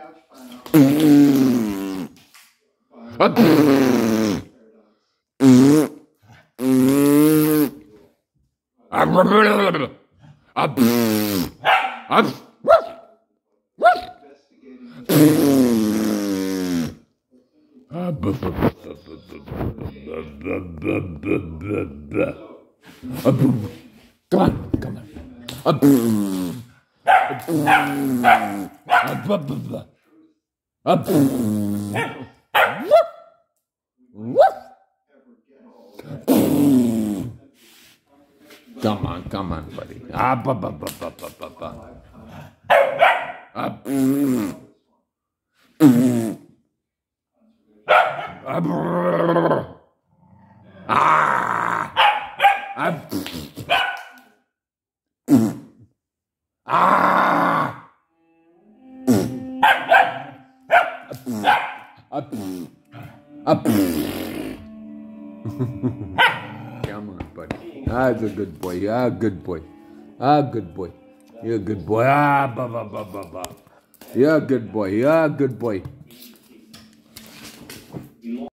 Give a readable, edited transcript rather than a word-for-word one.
Come on, come on. Come on, buddy. Come on, buddy. That's a good boy. Good boy. Good boy. You're a good boy. You're a good boy. Good boy.